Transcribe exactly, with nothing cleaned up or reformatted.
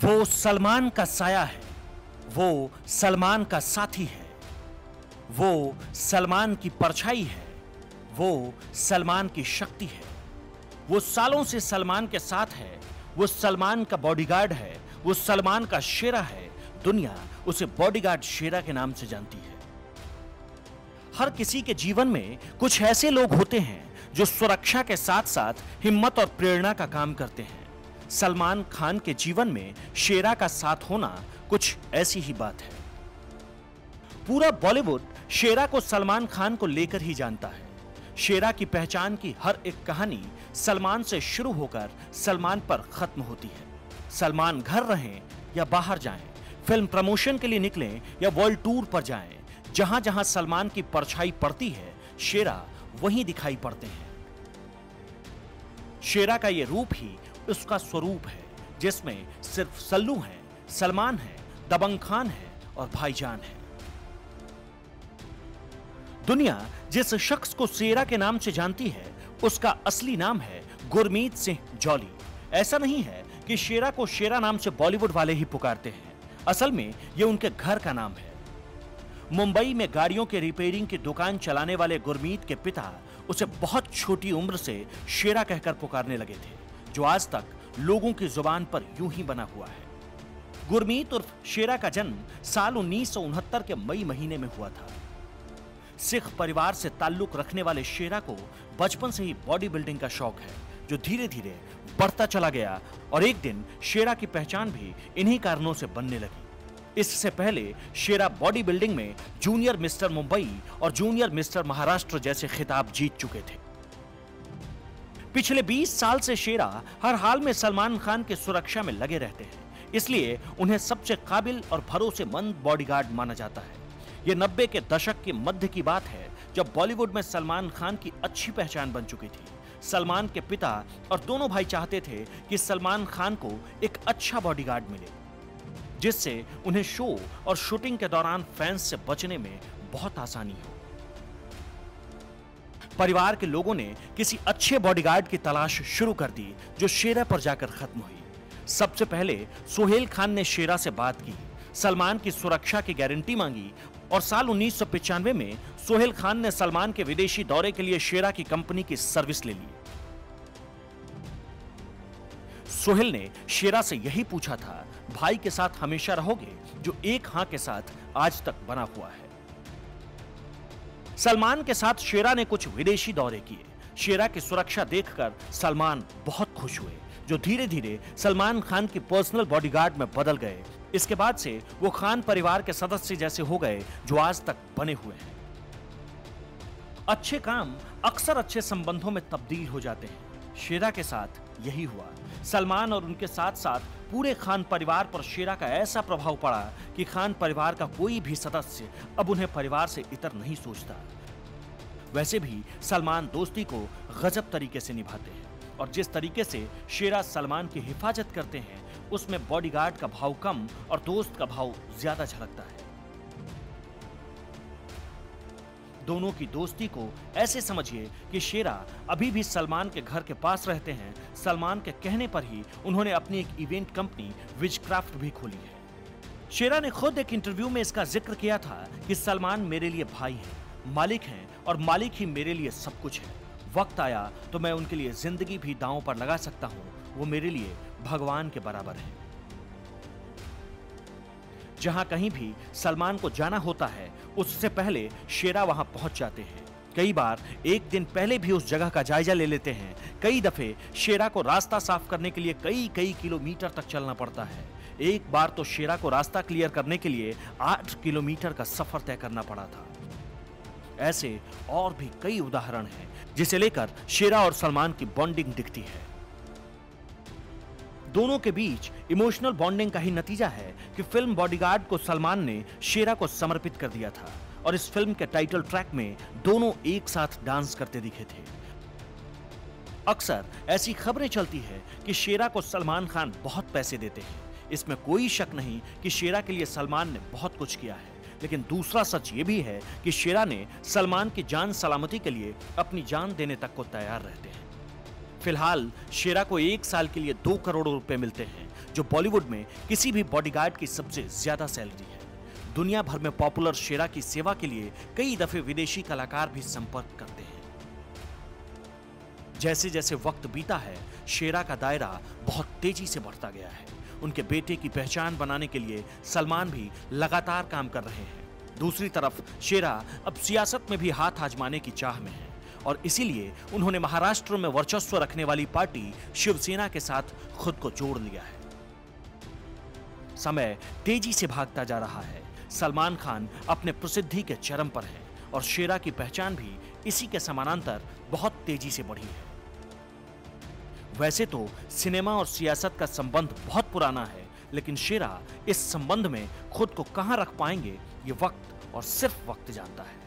वो सलमान का साया है, वो सलमान का साथी है, वो सलमान की परछाई है, वो सलमान की शक्ति है। वो सालों से सलमान के साथ है, वो सलमान का बॉडीगार्ड है, वो सलमान का शेरा है। दुनिया उसे बॉडीगार्ड शेरा के नाम से जानती है। हर किसी के जीवन में कुछ ऐसे लोग होते हैं जो सुरक्षा के साथ साथ हिम्मत और प्रेरणा का काम करते हैं। सलमान खान के जीवन में शेरा का साथ होना कुछ ऐसी ही बात है। पूरा बॉलीवुड शेरा को सलमान खान को लेकर ही जानता है। शेरा की पहचान की हर एक कहानी सलमान से शुरू होकर सलमान पर खत्म होती है। सलमान घर रहें या बाहर जाएं, फिल्म प्रमोशन के लिए निकलें या वर्ल्ड टूर पर जाएं, जहां जहां सलमान की परछाई पड़ती है, शेरा वहीं दिखाई पड़ते हैं। शेरा का यह रूप ही उसका स्वरूप है, जिसमें सिर्फ सल्लू है, सलमान है, दबंग खान है और भाईजान है। दुनिया जिस शख्स को शेरा के नाम से जानती है, उसका असली नाम है गुरमीत सिंह जौली। ऐसा नहीं है कि शेरा को शेरा नाम से बॉलीवुड वाले ही पुकारते हैं, असल में यह उनके घर का नाम है। मुंबई में गाड़ियों के रिपेयरिंग की दुकान चलाने वाले गुरमीत के पिता उसे बहुत छोटी उम्र से शेरा कहकर पुकारने लगे थे, जो आज तक लोगों की जुबान पर यूं ही बना हुआ है। गुरमीत उर्फ शेरा का जन्म साल उन्नीस सौ उनहत्तर के मई महीने में हुआ था। सिख परिवार से ताल्लुक रखने वाले शेरा को बचपन से ही बॉडी बिल्डिंग का शौक है, जो धीरे धीरे बढ़ता चला गया और एक दिन शेरा की पहचान भी इन्हीं कारणों से बनने लगी। इससे पहले शेरा बॉडी बिल्डिंग में जूनियर मिस्टर मुंबई और जूनियर मिस्टर महाराष्ट्र जैसे खिताब जीत चुके थे। पिछले बीस साल से शेरा हर हाल में सलमान खान की सुरक्षा में लगे रहते हैं, इसलिए उन्हें सबसे काबिल और भरोसेमंद बॉडीगार्ड माना जाता है। यह नब्बे के दशक के मध्य की बात है, जब बॉलीवुड में सलमान खान की अच्छी पहचान बन चुकी थी। सलमान के पिता और दोनों भाई चाहते थे कि सलमान खान को एक अच्छा बॉडीगार्ड मिले, जिससे उन्हें शो और शूटिंग के दौरान फैंस से बचने में बहुत आसानी हो। परिवार के लोगों ने किसी अच्छे बॉडीगार्ड की तलाश शुरू कर दी, जो शेरा पर जाकर खत्म हुई। सबसे पहले सोहेल खान ने शेरा से बात की, सलमान की सुरक्षा की गारंटी मांगी और साल उन्नीस सौ पचानवे में सोहेल खान ने सलमान के विदेशी दौरे के लिए शेरा की कंपनी की सर्विस ले ली। सोहेल ने शेरा से यही पूछा था, भाई के साथ हमेशा रहोगे, जो एक हां के साथ आज तक बना हुआ है। सलमान के साथ शेरा ने कुछ विदेशी दौरे किए। शेरा की सुरक्षा देखकर सलमान बहुत खुश हुए, जो धीरे धीरे सलमान खान की पर्सनल बॉडीगार्ड में बदल गए। इसके बाद से वो खान परिवार के सदस्य जैसे हो गए, जो आज तक बने हुए हैं। अच्छे काम अक्सर अच्छे संबंधों में तब्दील हो जाते हैं। शेरा के साथ यही हुआ। सलमान और उनके साथ साथ पूरे खान परिवार पर शेरा का ऐसा प्रभाव पड़ा कि खान परिवार का कोई भी सदस्य अब उन्हें परिवार से इतर नहीं सोचता। वैसे भी सलमान दोस्ती को गजब तरीके से निभाते हैं, और जिस तरीके से शेरा सलमान की हिफाजत करते हैं, उसमें बॉडीगार्ड का भाव कम और दोस्त का भाव ज्यादा झलकता है। दोनों की दोस्ती को ऐसे समझिए कि शेरा अभी भी सलमान के घर के पास रहते हैं। सलमान के कहने पर ही उन्होंने अपनी एक इवेंट कंपनी विजक्राफ्ट भी खोली है। शेरा ने खुद एक इंटरव्यू में इसका जिक्र किया था कि सलमान मेरे लिए भाई हैं, मालिक हैं और मालिक ही मेरे लिए सब कुछ है। वक्त आया तो मैं उनके लिए जिंदगी भी दांव पर लगा सकता हूं, वो मेरे लिए भगवान के बराबर है। जहां कहीं भी सलमान को जाना होता है, उससे पहले शेरा वहां पहुंच जाते हैं। कई बार एक दिन पहले भी उस जगह का जायजा ले लेते हैं। कई दफे शेरा को रास्ता साफ करने के लिए कई कई किलोमीटर तक चलना पड़ता है। एक बार तो शेरा को रास्ता क्लियर करने के लिए आठ किलोमीटर का सफर तय करना पड़ा था। ऐसे और भी कई उदाहरण हैं, जिसे लेकर शेरा और सलमान की बॉन्डिंग दिखती है। दोनों के बीच इमोशनल बॉन्डिंग का ही नतीजा है कि फिल्म बॉडीगार्ड को सलमान ने शेरा को समर्पित कर दिया था, और इस फिल्म के टाइटल ट्रैक में दोनों एक साथ डांस करते दिखे थे। अक्सर ऐसी खबरें चलती है कि शेरा को सलमान खान बहुत पैसे देते हैं। इसमें कोई शक नहीं कि शेरा के लिए सलमान ने बहुत कुछ किया है, लेकिन दूसरा सच ये भी है कि शेरा ने सलमान की जान सलामती के लिए अपनी जान देने तक को तैयार रहते हैं। फिलहाल शेरा को एक साल के लिए दो करोड़ रुपए मिलते हैं, जो बॉलीवुड में किसी भी बॉडीगार्ड की सबसे ज्यादा सैलरी है। दुनिया भर में पॉपुलर शेरा की सेवा के लिए कई दफे विदेशी कलाकार भी संपर्क करते हैं। जैसे जैसे वक्त बीता है, शेरा का दायरा बहुत तेजी से बढ़ता गया है। उनके बेटे की पहचान बनाने के लिए सलमान भी लगातार काम कर रहे हैं। दूसरी तरफ शेरा अब सियासत में भी हाथ आजमाने की चाह में है और इसीलिए उन्होंने महाराष्ट्र में वर्चस्व रखने वाली पार्टी शिवसेना के साथ खुद को जोड़ लिया है। समय तेजी से भागता जा रहा है। सलमान खान अपने प्रसिद्धि के चरम पर हैं और शेरा की पहचान भी इसी के समानांतर बहुत तेजी से बढ़ी है। वैसे तो सिनेमा और सियासत का संबंध बहुत पुराना है, लेकिन शेरा इस संबंध में खुद को कहां रख पाएंगे, ये वक्त और सिर्फ वक्त जानता है।